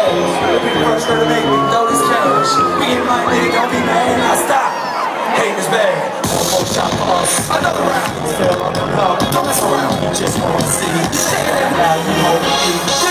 The people first try to make me throw this cash. Me and my nigga gon' be mad. I stop. Hating is bad. One more shot for us. Another round. Still on the block. Don't mess around. You just wanna see. Shake that now. You hold me.